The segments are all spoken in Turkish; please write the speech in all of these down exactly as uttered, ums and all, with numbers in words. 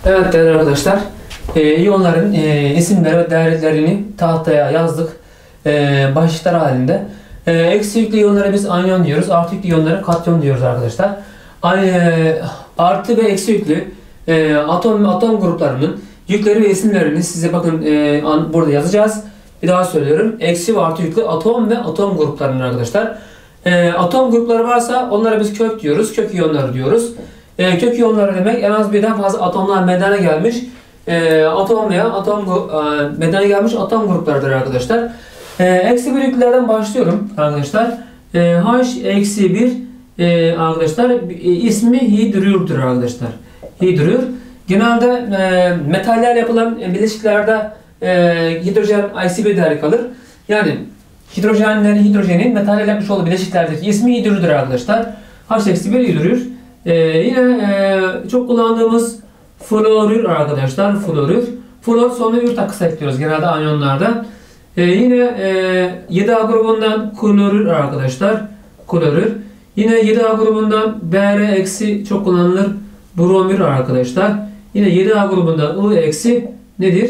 Evet değerli arkadaşlar, e, iyonların e, isimleri ve değerlerini tahtaya yazdık e, başlıklar halinde. E, eksi yüklü iyonlara biz anyon diyoruz, artı yüklü iyonlara katyon diyoruz arkadaşlar. E, artı ve eksi yüklü e, atom atom gruplarının yükleri ve isimlerini size bakın e, an, burada yazacağız. Bir daha söylüyorum, eksi ve artı yüklü atom ve atom gruplarının arkadaşlar. E, atom grupları varsa onlara biz kök diyoruz, kök iyonları diyoruz. E, kök iyonları demek en az birden fazla atomlar meydana gelmiş e, atom veya atom e, meydana gelmiş atom gruplarıdır arkadaşlar. E, eksi bir yüklülerden başlıyorum arkadaşlar. E, H eksi bir e, arkadaşlar e, ismi hidrürdür arkadaşlar. Hidrür. Genelde e, metallerle yapılan bileşiklerde e, hidrojen eksi bir değeri kalır. Yani hidrojenlerin hidrojenin metallerle yapmış olduğu bileşiklerdeki ismi hidrürdür arkadaşlar. H eksi bir hidrür. Ee, yine e, çok kullandığımız florür arkadaşlar, florür. Flor sonuna ür takısı ekliyoruz genelde anyonlarda. Ee, yine e, yedi A grubundan klorür arkadaşlar, klorür. Yine yedi A grubundan Br eksi çok kullanılır, bromür arkadaşlar. Yine yedi A grubundan I eksi nedir?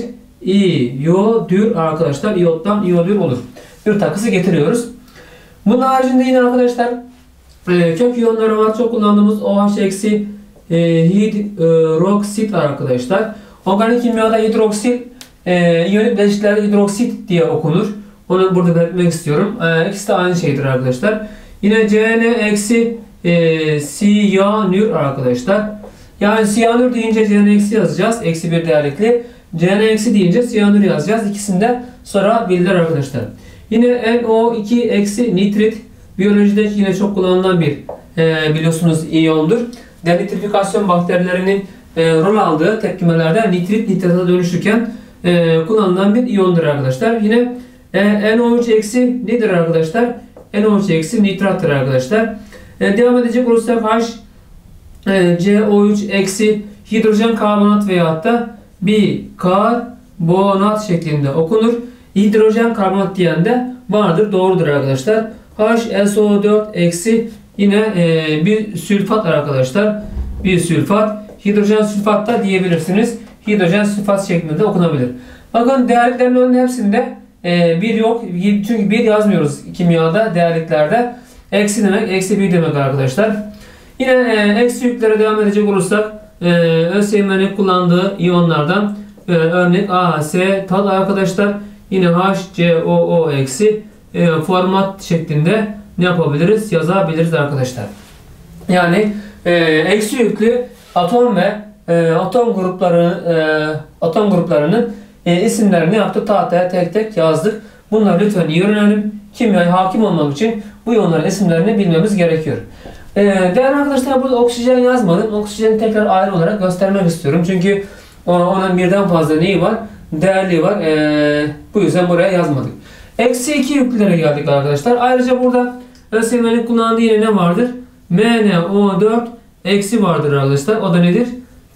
İyodür arkadaşlar, iyottan iyodür olur. Ür takısı getiriyoruz. Bunun haricinde yine arkadaşlar Ee, kök iyonları var. Çok kullandığımız OH eksi e, hidroksit arkadaşlar. Organik kimyada hidroksit e, iyonik bileşiklerde hidroksit diye okunur. Onu burada belirtmek istiyorum. E, ikisi de aynı şeydir arkadaşlar. Yine C N eksi e, siyanür arkadaşlar. Yani siyanür deyince C N eksi yazacağız. Eksi bir değerlikli. C N eksi deyince siyanür yazacağız. İkisini de sonra bildir arkadaşlar. Yine N O iki eksi nitrit. Biyolojide yine çok kullanılan bir e, biliyorsunuz iyondur. Denitrifikasyon bakterilerinin e, rol aldığı tepkimelerde nitrit nitrata dönüşürken e, kullanılan bir iyondur arkadaşlar. Yine e, N O üç eksi nedir arkadaşlar? N O üç eksi nitrattır arkadaşlar. E, devam edecek olursak H e, C O üç eksi hidrojen karbonat veyahut da bikarbonat şeklinde okunur. Hidrojen karbonat diyen de vardır, doğrudur arkadaşlar. H S O dört eksi yine e, bir sülfat arkadaşlar. Bir sülfat. Hidrojen sülfat da diyebilirsiniz. Hidrojen sülfat şeklinde de okunabilir. Bakın değerliklerin önünün hepsinde e, bir yok. Çünkü bir yazmıyoruz kimyada değerliklerde. Eksi demek, eksi bir demek arkadaşlar. Yine e, eksi yüklere devam edecek olursak e, ÖSYM'nin kullandığı iyonlardan e, örnek A S tal arkadaşlar. Yine H C O O eksi E, format şeklinde ne yapabiliriz? Yazabiliriz arkadaşlar. Yani e, eksi yüklü atom ve e, atom grupları e, atom gruplarının e, isimlerini yaptık. Tahtaya tek tek yazdık. Bunları lütfen iyi öğrenelim. Kimyaya hakim olmak için bu iyonların isimlerini bilmemiz gerekiyor. E, değerli arkadaşlar, burada oksijen yazmadım. Oksijeni tekrar ayrı olarak göstermek istiyorum. Çünkü onun birden fazla neyi var? Değerliği var. E, bu yüzden buraya yazmadık. Eksi iki yüklülere geldik arkadaşlar. Ayrıca burada ÖSYM'nin kullandığı yine ne vardır? M N O dört eksi vardır arkadaşlar. O da nedir?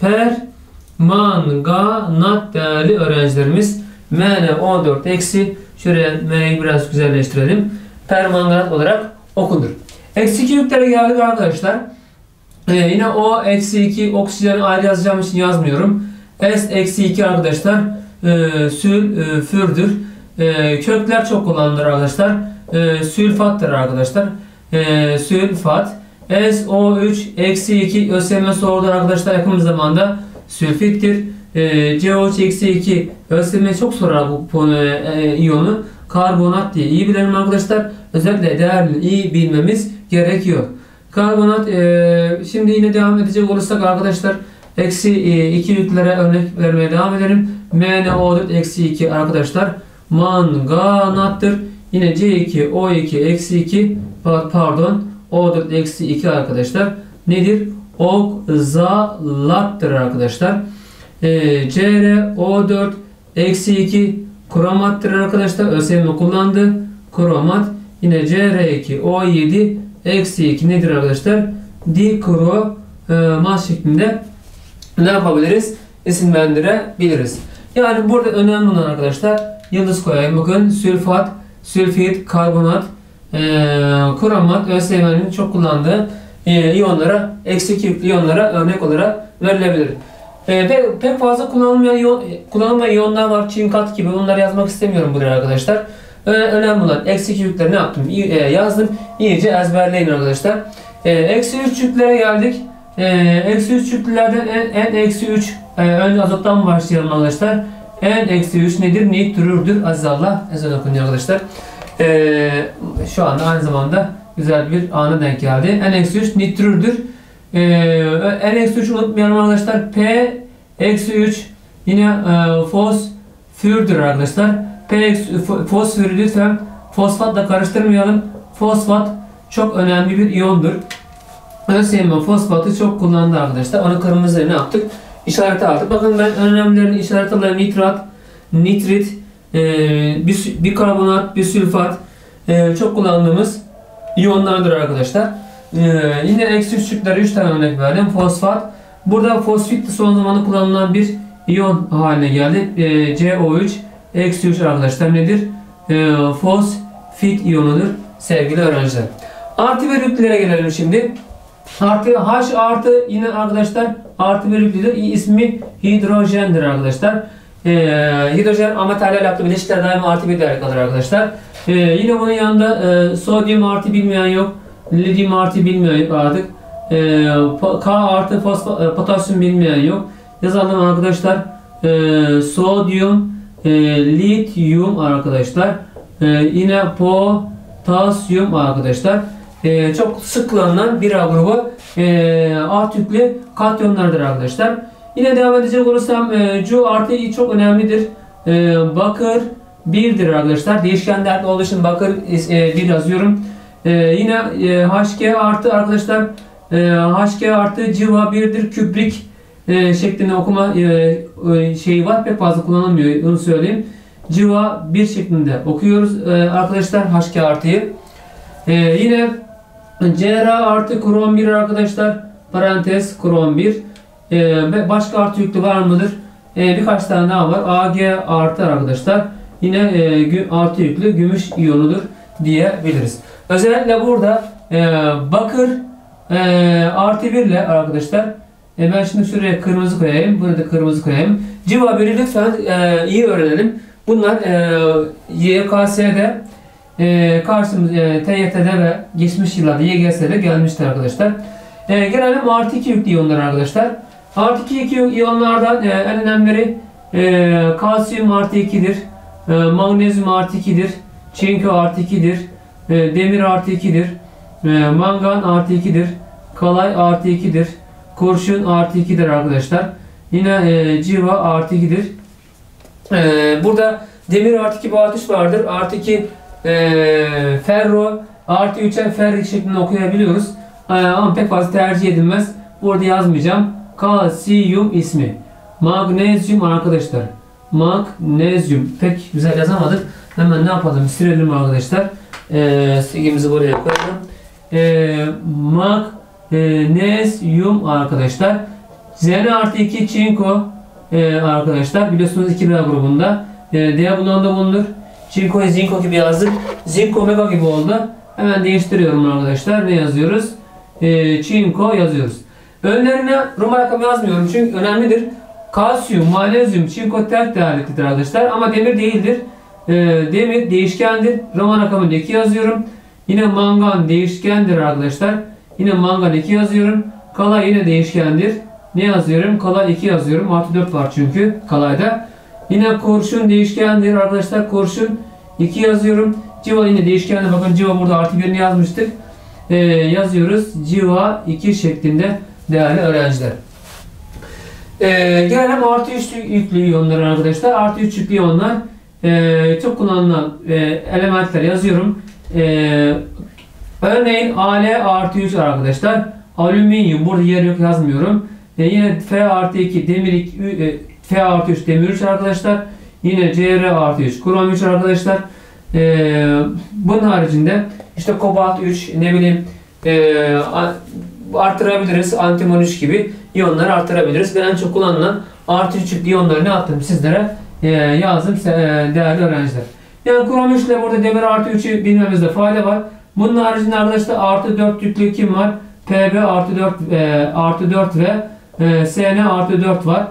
Permanganat değerli öğrencilerimiz. M N O dört eksi, şuraya M'yi biraz güzelleştirelim. Permanganat olarak okunur. Eksi iki yüklere geldik arkadaşlar. Ee, yine O eksi iki oksijeni ayrı yazacağım için yazmıyorum. S eksi iki arkadaşlar e, sülfürdür. E, kökler çok kullanılır arkadaşlar. E, sülfattır arkadaşlar. E, sülfat. S O üç eksi iki ÖSYM sordu arkadaşlar, yakın zamanda sülfittir. E, C O üç eksi iki ÖSYM çok sorar bu e, iyonu. Karbonat diye iyi bilelim arkadaşlar. Özellikle değerini iyi bilmemiz gerekiyor. Karbonat e, şimdi yine devam edecek olursak arkadaşlar eksi iki yüklere örnek vermeye devam edelim. M N O dört eksi iki arkadaşlar manganattır. Yine C iki O iki eksi iki pardon O dört eksi iki arkadaşlar nedir? Okzalattır arkadaşlar. E, C R O dört eksi iki kromattır arkadaşlar. ÖSYM kullandı. Kromat. Yine C R iki O yedi eksi iki nedir arkadaşlar? Dikromat şeklinde ne yapabiliriz? İsimlendirebiliriz. Yani burada önemli olan arkadaşlar yıldız koyayım. Bakın sülfat, sülfit, karbonat, e, kromat, ÖSYM'nin çok kullandığı e, iyonlara, eksi iki yüklü iyonlara örnek olarak verilebilir. E, pek, pek fazla kullanılmayan, iyon, kullanılmayan iyonlar var. Çin, kat gibi. Onları yazmak istemiyorum buraya arkadaşlar. Ö önemli olan eksi iki yükleri ne yaptım? İ e, yazdım. İyice ezberleyin arkadaşlar. E, eksi üç yüklere geldik. E, eksi üç yüklülerden en, en eksi üç. E, önce azottan başlayalım arkadaşlar. En eksi üç nedir? Nitrürdür. Aziz Allah. Ezan okunuyor arkadaşlar. E, şu anda aynı zamanda güzel bir ana denk geldi. En eksi üç nitrürdür. Ee, en eksi üç unutmayalım arkadaşlar. P eksi üç yine e, fosfürdür arkadaşlar. P fosfürü lütfen fosfatla karıştırmayalım. Fosfat çok önemli bir iyondur. ÖSYM fosfatı çok kullandı arkadaşlar. Onu kırmızıya ne yaptık? İşareti aldık. Bakın ben önemlilerini işaret alayım. Nitrat, nitrit, e, bikarbonat, bisülfat e, çok kullandığımız iyonlardır arkadaşlar. Ee, yine eksi üçlüklere üç tane örnek verdim. Fosfat. Burada fosfit son zamanlarda kullanılan bir iyon haline geldi. Ee, C O üç eksi üç arkadaşlar nedir? Ee, fosfit iyonudur sevgili öğrenciler. Artı bir yüklere gelelim şimdi. Artı H artı yine arkadaşlar artı bir yüklüdür. İsmi hidrojendir arkadaşlar. Ee, hidrojen ametaller yaptığı bileşikler daima artı bir değerli kalır arkadaşlar. Ee, yine bunun yanında e, sodyum artı bilmeyen yok. Lityum artı bilmeyen artık. E, K artı fosfa, e, potasyum bilmeyen yok. Yazalım arkadaşlar. E, sodyum, e, lityum arkadaşlar. E, yine potasyum arkadaşlar. E, çok sık kullanılan bir grubu e, artı yüklü katyonlardır arkadaşlar. Yine devam edecek olursam e, Cu artı I çok önemlidir. E, bakır birdir arkadaşlar. Değişkenlerle olduğu için bakır e, bir yazıyorum. Ee, yine e, H G artı arkadaşlar e, H G artı civa birdir kübrik e, şeklinde okuma e, e, şeyi var, pek fazla kullanılmıyor, onu söyleyeyim. Civa bir şeklinde okuyoruz e, arkadaşlar H G artıyı. E, yine C R artı krom bir arkadaşlar, parantez krom bir. E, başka artı yüklü var mıdır? E, birkaç tane daha var. A G artı arkadaşlar yine e, artı yüklü gümüş iyonudur diyebiliriz. Özellikle burada e, bakır e, artı bir ile arkadaşlar e, ben şimdi şuraya kırmızı koyayım, burada kırmızı koyayım. Civa biri lütfen e, iyi öğrenelim. Bunlar e, Y K S'de e, karşımız e, T Y T'de ve geçmiş yıllarda Y G S'de gelmiştir arkadaşlar. E, gelelim artı iki yüklü iyonlar arkadaşlar. Artı iki iyonlardan e, en önemlileri e, kalsiyum artı ikidir, e, magnezyum artı ikidir, çinko artı ikidir. Demir artı ikidir. Mangan artı ikidir. Kalay artı ikidir. Kurşun artı ikidir arkadaşlar. Yine e, civa artı ikidir. E, burada demir artı iki artı üç vardır. Artı iki e, ferro artı üçe ferrik şeklinde okuyabiliyoruz. E, ama pek fazla tercih edilmez. Burada yazmayacağım. Kalsiyum ismi. Magnezyum arkadaşlar. Magnezyum. Pek güzel yazamadık. Hemen ne yapalım? Silelim arkadaşlar. E, silgimizi buraya koyalım. E, magnezyum arkadaşlar. Zn artı iki çinko e, arkadaşlar. Biliyorsunuz iki B grubunda. E, D bloğunda bulunur. Çinko'yu zinko gibi yazdık. Zinko mega gibi oldu. Hemen değiştiriyorum arkadaşlar. Ne yazıyoruz? E, çinko yazıyoruz. Önlerine Roma rakamı yazmıyorum çünkü önemlidir. Kalsiyum, magnezyum, çinko tek değerliklidir arkadaşlar. Ama demir değildir. E, demir değişkendir. Roma rakamını iki yazıyorum. Yine mangan değişkendir arkadaşlar. Yine mangan iki yazıyorum. Kalay yine değişkendir. Ne yazıyorum? Kalay iki yazıyorum. Artı dört var çünkü kalayda. Yine kurşun değişkendir arkadaşlar. Kurşun iki yazıyorum. Civa yine değişkendir. Bakın civa burada artı birini yazmıştık. Ee, yazıyoruz. Civa iki şeklinde değerli öğrenciler. Ee, gelelim artı üç yüklü iyonlar arkadaşlar. Artı üç yüklü iyonlar e, çok kullanılan e, elementler yazıyorum. E, örneğin Al artı üç arkadaşlar. Alüminyum. Burada yer yok yazmıyorum. E, yine F artı iki demir iki, e, F artı üç demir üç arkadaşlar. Yine Cr artı üç krom üç arkadaşlar. E, bunun haricinde işte kobalt üç ne bileyim e, artırabiliriz. Antimon üç gibi iyonları artırabiliriz. Ben en çok kullanılan artı üç yüklü iyonları ne yaptım sizlere e, yazdım e, değerli öğrenciler. Yani krom üç ile burada demir artı üçü bilmemizde fayda var. Bunun haricinde arkadaşlar artı dört yüklü kim var? Pb artı dört e, artı dört ve e, Sn artı dört var.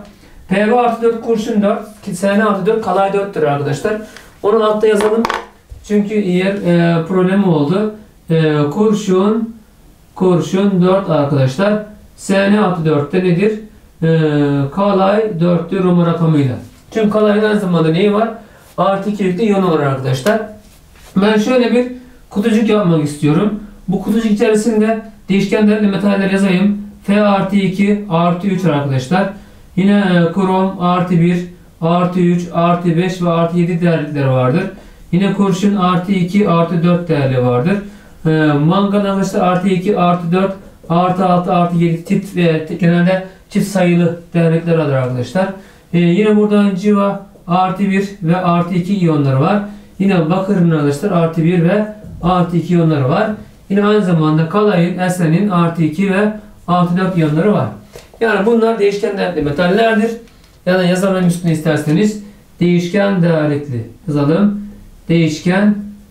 P B artı dört kurşun dört. S N artı dört kalay dörttür arkadaşlar. Onu altta yazalım. Çünkü yer e, problemi oldu. E, kurşun kurşun dört arkadaşlar. S N artı dörtte nedir? E, kalay dörttür Roma rakamıyla. Çünkü kalayın aynı zamanda neyi var? Artı iki yüklü iyon var arkadaşlar. Ben şöyle bir kutucuk yapmak istiyorum. Bu kutucuk içerisinde değişkenlerle metaller yazayım. F artı iki artı üç arkadaşlar. Yine e, krom artı bir artı üç artı beş ve artı yedi değerlikleri vardır. Yine kurşun artı iki artı dört değerli vardır. E, mangan arkadaşlar artı iki artı dört artı altı artı yedi tip ve genelde çift sayılı değerlikler alır arkadaşlar. E, yine buradan civa artı bir ve artı iki iyonları var. Yine bakırın arkadaşlar artı bir ve artı iki iyonları var. Yine aynı zamanda kalayın, eslenin artı iki ve artı dört iyonları var. Yani bunlar değişken değerli metallerdir. Ya da yazalım üstüne isterseniz. Değişken değerlikli yazalım. Değişken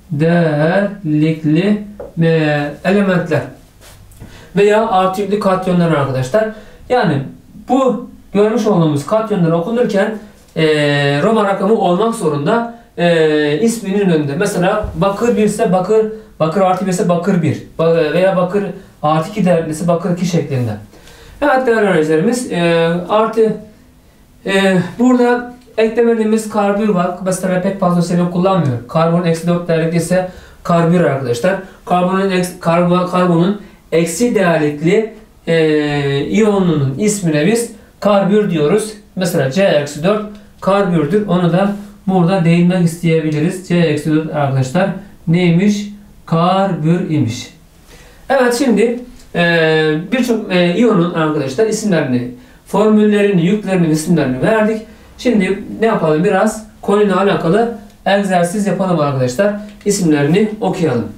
değerlikli elementler. Veya artı yüklü katyonlar arkadaşlar. Yani bu görmüş olduğumuz katyonlar okunurken e, Roma rakamı olmak zorunda. E, isminin önünde. Mesela bakır bir ise bakır, bakır artı bir ise bakır bir. Veya bakır artı iki değerlisi bakır iki şeklinde. Evet değerli öğrencilerimiz, e, artı e, burada eklemediğimiz karbür var. Mesela pek fazla seviye kullanmıyor. Karbonun eksi dört değerlikli ise karbür arkadaşlar. Karbonun eksi, karbon, karbonun eksi değerlikli e, iyonunun ismine biz karbür diyoruz. Mesela C eksi dört karbürdür. Onu da burada değinmek isteyebiliriz. C eksi dört arkadaşlar neymiş? Karbür imiş. Evet şimdi Ee, birçok e, iyonun arkadaşlar isimlerini, formüllerini, yüklerini, isimlerini verdik. Şimdi ne yapalım? Biraz konuyla alakalı egzersiz yapalım arkadaşlar. İsimlerini okuyalım.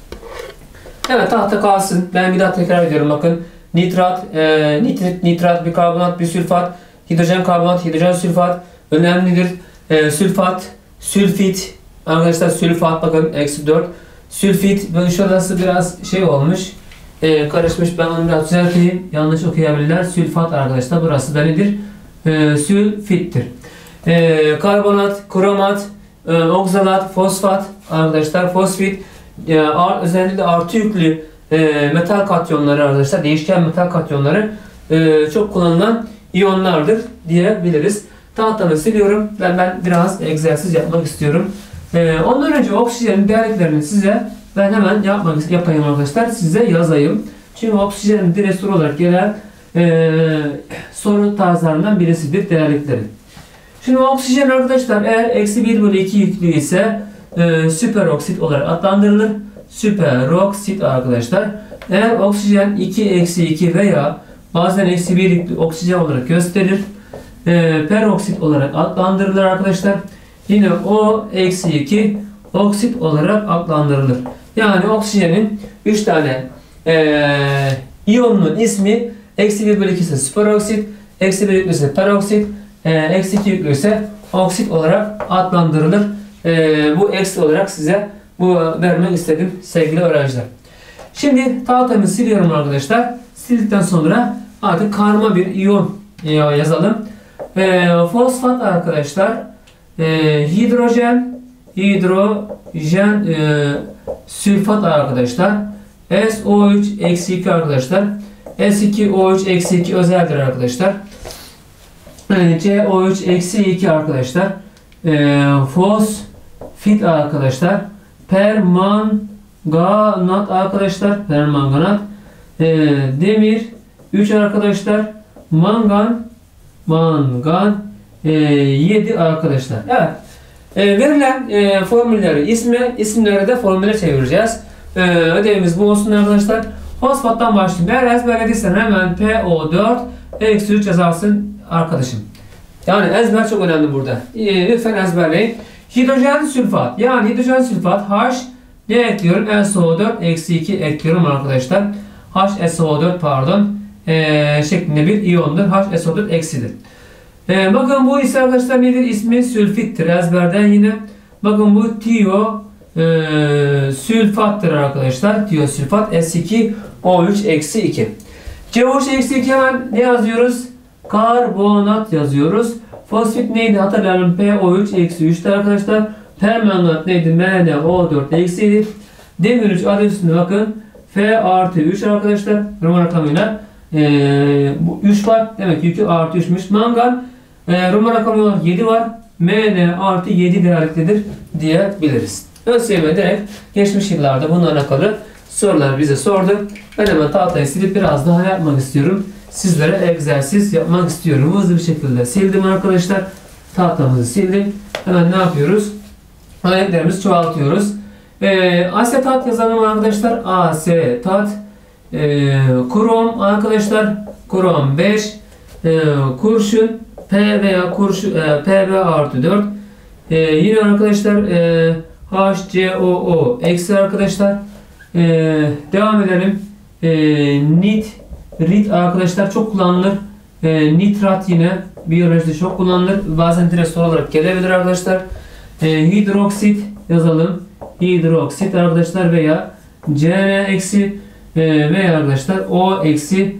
Evet tahta kalsın. Ben bir daha tekrar ediyorum bakın. Nitrat, e, nitrit, nitrat, bikarbonat, bisülfat, hidrojen karbonat, hidrojen sülfat önemlidir. E, sülfat, sülfit arkadaşlar sülfat bakın eksi dört. Sülfit böyle şurası biraz şey olmuş. Ee, karışmış. Ben onu biraz düzelteyim. Yanlış okuyabilirler. Sülfat arkadaşlar. Burası da nedir? Ee, sülfittir. Ee, karbonat, kromat, e, oksalat, fosfat arkadaşlar. Fosfit. E, ar, özellikle artı yüklü e, metal katyonları arkadaşlar. Değişken metal katyonları e, çok kullanılan iyonlardır diyebiliriz. Tahtamı siliyorum. Ben, ben biraz egzersiz yapmak istiyorum. E, ondan önce oksijenin değerliklerini size ben hemen yapmak yapayım arkadaşlar. Size yazayım. Çünkü oksijenin direkt soru olarak gelen e, soru tarzlarından birisidir değerlikleri. Şimdi oksijen arkadaşlar eğer eksi bir bölü iki yüklü ise e, süperoksit olarak adlandırılır. Süperoksit arkadaşlar. Eğer oksijen iki eksi iki veya bazen eksi bir yüklü oksijen olarak gösterir. E, peroksit olarak adlandırılır arkadaşlar. Yine O eksi iki oksit olarak adlandırılır. Yani oksijenin üç tane e, iyonunun ismi eksi bir bölü iki ise süperoksit, eksi bir yüklü ise peroksit, e, eksi iki yüklü ise oksit olarak adlandırılır. E, bu eksi olarak size bu vermek istedim sevgili öğrenciler. Şimdi tahtamı siliyorum arkadaşlar. Sildikten sonra artık karma bir iyon e, yazalım. E, fosfat arkadaşlar e, hidrojen hidrojen e, sülfat arkadaşlar. S O üç eksi iki arkadaşlar. S iki O üç eksi iki özeldir arkadaşlar. E, C O üç eksi iki arkadaşlar. E, fosfit arkadaşlar. Permanganat arkadaşlar. Permanganat. E, demir üç arkadaşlar. Mangan mangan e, yedi arkadaşlar. Evet. E, verilen e, formülleri isme, isimleri de formüle çevireceğiz. E, ödevimiz bu olsun arkadaşlar. Fosfattan başlayayım. Eğer ezberlediysen hemen P O dört eksi üç yazarsın arkadaşım. Yani ezber çok önemli burada. E, lütfen ezberleyin. Hidrojen sülfat. Yani hidrojen sülfat H ne ekliyorum? S O dört eksi iki ekliyorum arkadaşlar. H S O dört pardon e, şeklinde bir iyondur. H S O dört eksidir. Ee, bakın bu ise arkadaşlar nedir? İsmi sülfittir. Ezberden yine. Bakın bu tiyo e, sülfattır arkadaşlar. Tiyo sülfat S iki O üç eksi iki. C O üç eksi iki hemen ne yazıyoruz? karbonat yazıyoruz. Fosfit neydi hatırlayalım, P O üç eksi üç'tü arkadaşlar. Permanganat neydi, M n O dört eksi. Demir üç adı üstünde bakın, F artı üç arkadaşlar. Roman rakamıyla ee, bu üç var, demek ki yükü artı üç'müş. Mangan e, Roman rakamı olarak yedi var, M n artı yedi değerliktedir diyebiliriz. ÖSYM direkt geçmiş yıllarda bununla alakalı sorular bize sordu. Ben hemen tahtayı silip biraz daha yapmak istiyorum. Sizlere egzersiz yapmak istiyorum. Hızlı bir şekilde sildim arkadaşlar. Tahtamızı sildim. Hemen ne yapıyoruz? Örneklerimizi çoğaltıyoruz. Ee, asetat yazalım arkadaşlar. Asetat. Ee, krom arkadaşlar. Krom beş. Ee, kurşun. P veya kurşun. E, P B artı dört. Ee, yine arkadaşlar e, H C O O eksi arkadaşlar. Ee, devam edelim. Ee, nit. Rit arkadaşlar çok kullanılır. E, nitrat yine biyolojide çok kullanılır. Bazen direkt soru olarak gelebilir arkadaşlar. E, hidroksit yazalım. Hidroksit arkadaşlar veya C N eksi e, veya arkadaşlar O eksi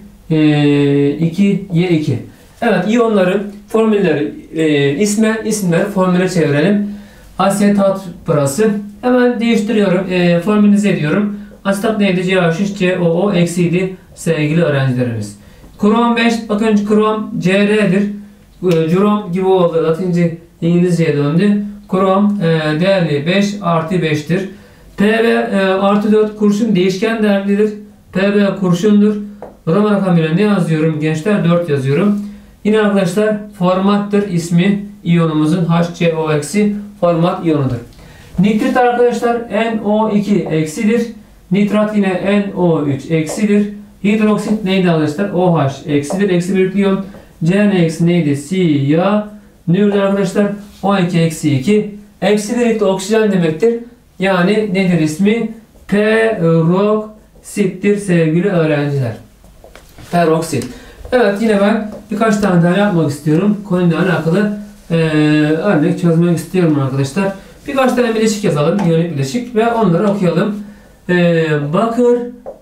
iki Y iki. Evet, iyonların formülleri e, isme isimleri formüle çevirelim. Asetat burası. Hemen değiştiriyorum. E, formülize ediyorum. Asetat neydi? C H üç C O O eksiydi sevgili öğrencilerimiz. Krom beş, bakın krom C R'dir. Crom gibi oldu. Latince İngilizceye döndü. Krom e, değerli beş artı beş'tir. P B e, artı dört kurşun değişken değerlidir. P B kurşundur. Roman rakamıyla ne yazıyorum gençler? dört yazıyorum. Yine arkadaşlar formattır ismi iyonumuzun, H C O eksi format iyonudur. Nitrit arkadaşlar N O iki eksidir. Nitrat yine N O üç eksidir. Hidroksit neydi arkadaşlar? O H eksidir. Eksi bir iyon. C N eksi neydi? Siyah. Nürdü arkadaşlar? O iki eksi iki. Eksi birlikte oksijen demektir. Yani nedir ismi? Peroksittir sevgili öğrenciler. Peroksit. Evet, yine ben birkaç tane daha yapmak istiyorum. Konuyla alakalı e, örnek çözmek istiyorum arkadaşlar. Birkaç tane bileşik yazalım. İyonik bileşik ve onları okuyalım. E, bakır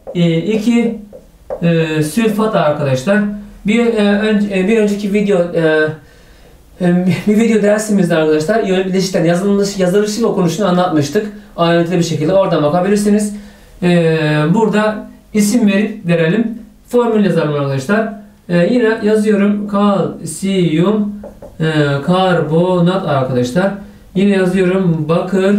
iki e, e, sülfat arkadaşlar. Bir, e, önce, bir önceki video e, bir video dersimizde arkadaşlar iyonik bileşikten yazılış, yazılışı ve okunuşunu anlatmıştık. Ayrıntılı bir şekilde oradan bakabilirsiniz. E, burada isim verip verelim. Formül yazalım arkadaşlar. E, yine yazıyorum kalsiyum e, karbonat arkadaşlar. Yine yazıyorum bakır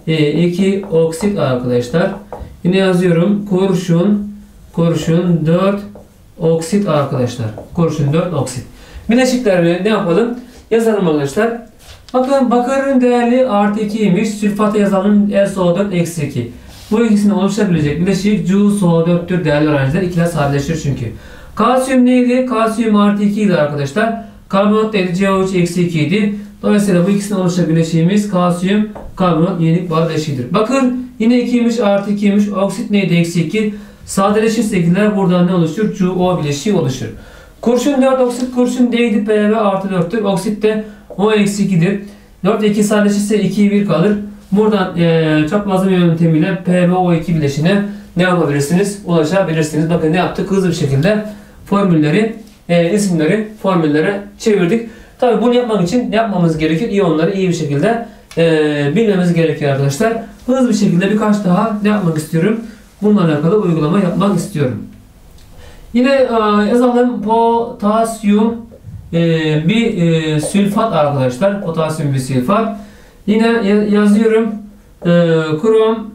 iki oksit arkadaşlar. Yine yazıyorum kurşun kurşun dört oksit arkadaşlar. Kurşun dört oksit. Bileşiklerini ne yapalım? Yazalım arkadaşlar. Bakın bakırın değerli artı iki'ymiş. Sülfata yazalım S O dört eksi iki. Bu ikisini oluşabilecek bileşik C U S O dört'tür değerli öğrenciler. İkiler sadeleşir çünkü. Kalsiyum neydi? Kalsiyum artı iki idi arkadaşlar. Karbonat neydi? C O üç eksi iki idi. Dolayısıyla bu ikisini oluşabileşiğimiz kalsiyum karbonat iyonik bağ bileşiğidir. Bakır yine iki'ymiş artı iki'ymiş. Oksit neydi? Eksi iki. Sadeleşirse ikiler buradan ne oluşur? C O bileşiği oluşur. Kurşun dört oksit kurşun neydi? P B artı dört'tür. Oksit de O eksi iki'dir. dört ile iki sadeleşirse iki'ye bir kalır. Buradan e, çaprazlama yöntemiyle P B O iki bileşine ne yapabilirsiniz? Ulaşabilirsiniz. Bakın ne yaptık? Hızlı bir şekilde formülleri, e, isimleri formüllere çevirdik. Tabi bunu yapmak için yapmamız gerekir. İyonları iyi bir şekilde e, bilmemiz gerekiyor arkadaşlar. Hızlı bir şekilde birkaç daha ne yapmak istiyorum? Bununla alakalı uygulama yapmak istiyorum. Yine e, yazalım potasyum e, bir e, sülfat arkadaşlar. Potasyum bir sülfat. Yine yazıyorum e, krom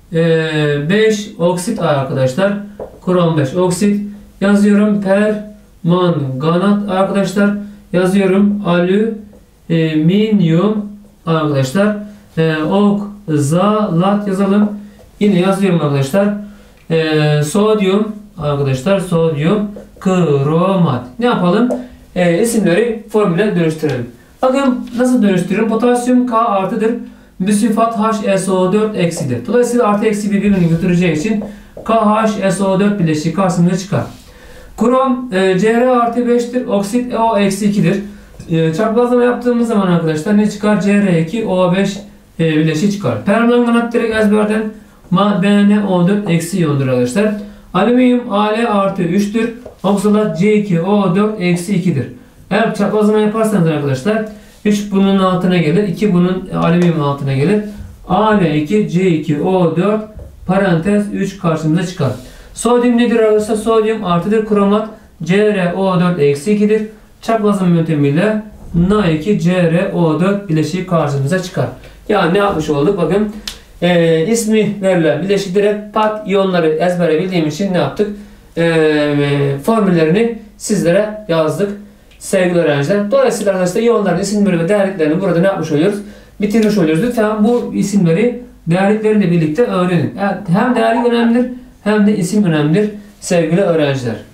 e, beş oksit arkadaşlar. Krom beş oksit. Yazıyorum permanganat arkadaşlar. Yazıyorum alüminyum arkadaşlar. E, okzalat yazalım. Yine yazıyorum arkadaşlar. E, sodyum arkadaşlar. Sodyum kromat. Ne yapalım? E, isimleri formüle dönüştürelim. Bakın nasıl dönüştürüyorum. Potasyum K artıdır. Bir sülfat H S O dört eksidir. Dolayısıyla artı eksi birbirini götüreceği için K H S O dört bileşiği karşımıza çıkar. Krom e, C R artı beş'tir. Oksit O eksi iki'dir. E, çarpazlama yaptığımız zaman arkadaşlar ne çıkar? C R iki O beş e, bileşiği çıkar. Permanganat direkt ezberden B N O dört eksi iyondur arkadaşlar. Alüminyum A L artı üç'tür. Oksilat C iki O dört eksi iki'dir. Eğer çaprazlama yaparsanız arkadaşlar üç bunun altına gelir. iki bunun alüminyum altına gelir. A L iki C iki O dört parantez üç karşımıza çıkar. Sodyum nedir arkadaşlar? Sodyum artıdır. Kromat C R O dört eksi iki'dir. Çaprazlama yöntemiyle Na iki C R O dört bileşiği karşımıza çıkar. Yani ne yapmış olduk? Bakın e, ismi verilen bileşik direkt pat iyonları ezbere bildiğim için ne yaptık? E, formüllerini sizlere yazdık sevgili öğrenciler. Dolayısıyla arkadaşlar iyonların isimleri ve değerliklerini burada ne yapmış oluyoruz? Bitirmiş oluyoruz. Lütfen bu isimleri değerlikleriyle birlikte öğrenin. Yani hem değerlik önemlidir hem de isim önemlidir sevgili öğrenciler.